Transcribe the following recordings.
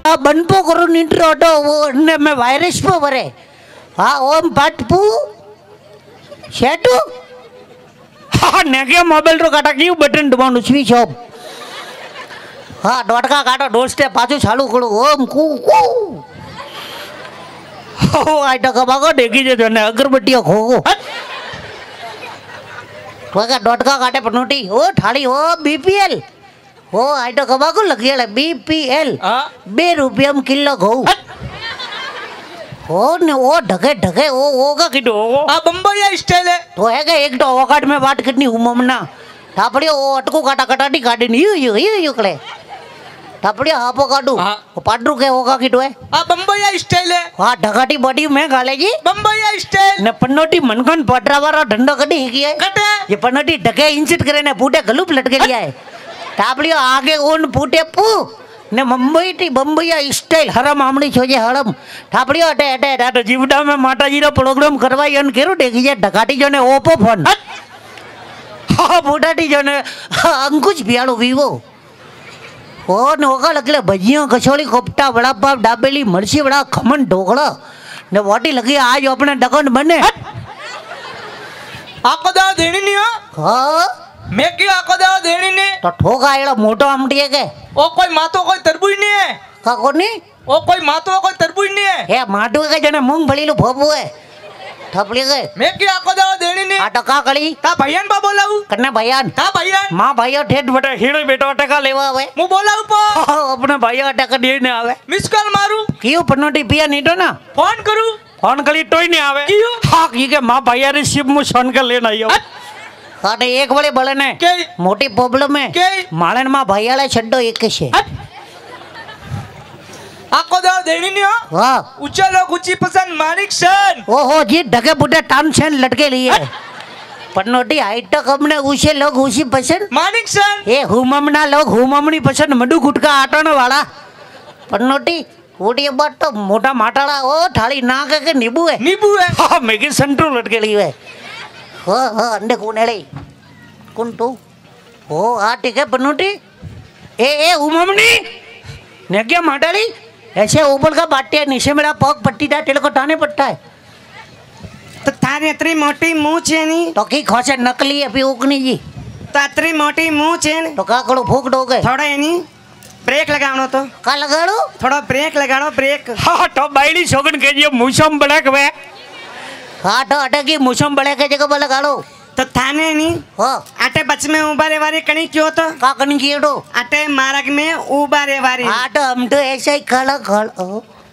बनपो करो इंट्रो तो वो ने मैं वायरस पे भरे हाँ ओम पाटपू शेटू हाँ नेके मोबाइल रो काटा क्यों बटन दबानु स्विच ऑफ हाँ डोटका काटो दोस्ते पाछू चालू करो ओम कू कू हो आई तो कबाको देखी जे जने अगरबत्तियां खोगो ठोका डोटका काटे पनोटी ओ थाली ओ बीपीएल हो आई तो कबाको लगियल बीपीएल 2 रुपया में किलो घऊ हो ने ओ ढके ढके ओ का किडो आ बम्बई स्टाइल है तो है के एक तो ओकाट में बात कितनी उममना थापड़ियो ओ अटको काटा काटाटी काटी नी यू कले थापड़ियो हापो काटू ओ पाडरू के ओका किडो है आ बम्बई स्टाइल है हां ढगाटी बॉडी में गाले जी बम्बई स्टाइल ने पन्नोटी मनकन पटरावारो डंडो कटी की है कटे ये पन्नोटी ढके इंचिट करे ने फूटे गलूप लटके लिया है थापड़ियो आगे उन फूटे पू ने मुंबई टी बम्बई स्टाइल हरम आमड़ी छोजे हरम थापड़ियो अटे अटे अटे जीवडा में माताजी रो प्रोग्राम करवाई अन केरो देखी जे ढकाटी जो ने ओप्पो फोन हां बूढ़ाटी जो ने अंकुश बियालो वीवो ओ ने ओका लगले भजिया कचौड़ी कोफ्ता वड़ा पाव डाबेली मरची वड़ा खमन ढोकड़ा ने वाटी लगी आज अपने डकन बने आको दाव देनी नहीं हो हां मैं क्यों आको दाव देनी नहीं तो ठोका एड़ा मोटो आमटी है के ओ कोई मातो कोई तरबूज नहीं है का कोनी ओ कोई मातो कोई तरबूज नहीं है हे माटू के जने मूंगफली लो भोबू है थपड़ी के मैं क्यों आको दाव देनी नहीं आ टका कली ता भैयान बा बोलाऊ कन्ने भैयान ता भैयान मां भाईयो ठेठ बटे हीड़ो बेटो टका लेवा आवे मु बोलाऊ पो अपने भाईयो टका दे ने आवे मिस कॉल मारू क्यों पन्नोटी पिया नीटो ना फोन करू फोन कली तोय नहीं आवे क्यों हां की के मां भाईया रे शिव मु फोन कर लेना आयो काटे एक बड़े बड़े ने के मोटी प्रॉब्लम है के माळन मां भाईयाले छड्डो एक छे आको दाव देनी नहीं हो वाह ऊंचा लोग ऊंची पसंद मानिक सन ओहो जी ढके बुढ़े टान छेन लटके लिए पन्नोटी हाइट तो कम ने ऊंचे लोग ऊंची पसंद मानिक सन ए हुममना लोग हुममनी पसंद मडू गुटका आटोने वाला पन्नोटी ओडी बात तो मोटा माटाड़ा ओ थाली ना के नींबू है हां मेगी सेंट्रो लटके लिए हां अंडे कोनेले कौन तू ओ आ ठीक है पन्नोटी ए हुममनी ने क्या माटाड़ी ऐसे ऊपर का बाटे नीचे मेरा पग पट्टी दा तेरे को टाने पड़ता है तो थारे इतनी मोटी मुंह छे नी तो की खोसे नकली अभी उकनी जी तो इतनी मोटी मुंह छे ने तो का करो फूक दोगे थोड़ा एनी ब्रेक लगावनो तो का लगाड़ो थोड़ा ब्रेक लगानो ब्रेक हां तो बाईली सोगन के जे मुसम बड़क वे हां तो अटकी मुसम बड़े के जगह पर लगाड़ो तो थाने नी हां आटे बच में उबारे वारी कणी क्यों तो का कनी कीड़ो आटे मार्ग में उबारे वारी हां तो हम तो ऐसे ही खड़ खड़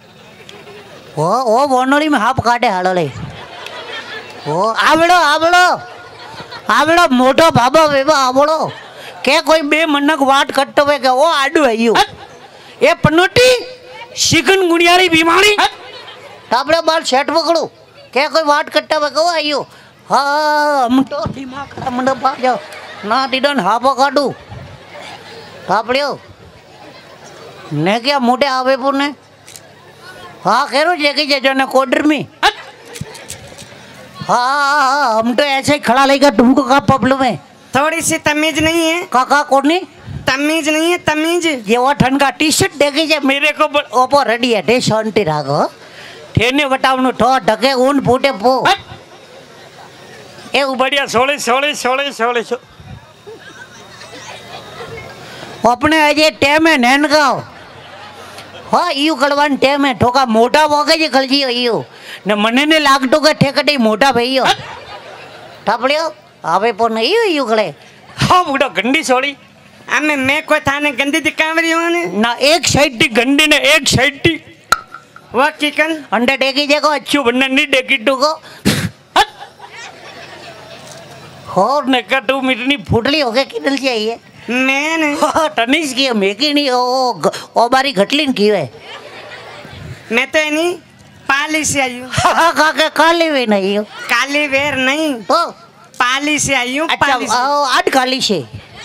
ओ बोनोली में हाफ काटे हाड़ले ओ आवड़ो मोटो बाबा वेबा आवड़ो के कोई बे मनक वाट कट्टो वे के ओ आडू आयो ए पन्नोटी चिकन गुनियारी बीमारी तापड़े बाल सेट पकड़ो के कोई वाट कट्टा वे को आयो हाँ हम तो दिमाग खराब मंडो पा जाओ ना तिडन हापो काटू तापड़ियो ने क्या मोटे आवे पुने हाँ करो जेकी जे ने कोडर में हाँ हम तो ऐसे ही खड़ा लेगा तुमको का प्रॉब्लम है थोड़ी सी तमीज नहीं है काका कोनी तमीज नहीं है तमीज ये वो ठंड का टी शर्ट देखे जे मेरे को ओपो रेडी है डे शांति रागो ठेने बताऊं ठो ढके ऊन फूटे पो ए बढ़िया सोले अपने अजे टेम है नैन गाओ हाँ यू कलवान टेम है ठोका मोटा वोगे जे कलजी यू ने मने ने लागतो के ठेकटे मोटा भईयो थापड़ियो आवे पो नहीं यू कले हाँ बुढ़ा गंदी सोली अम्मे मैं कोई थाने गंदी दिखावरी हूं ने ना एक साइड टी गंदी ने एक साइड टी वो चिकन अंडे डेकी जे को अच्छू बनने नहीं डेकी टू को और ने का तू मिटनी फुटली होके किडल चाहिए मैंने टनिस की मेकी नहीं ओ बारी घटलीन की है मैं तो नहीं पाली से आई हूँ का काली वे नहीं हो काली वेर नहीं ओ पाली से आई हूँ अच्छा आठ काली से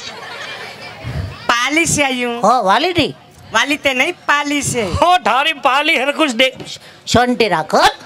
पाली से आई हूँ हो वाली थी वाली ते नहीं पाली से हो थारी पाली हर कुछ दे शांति रखो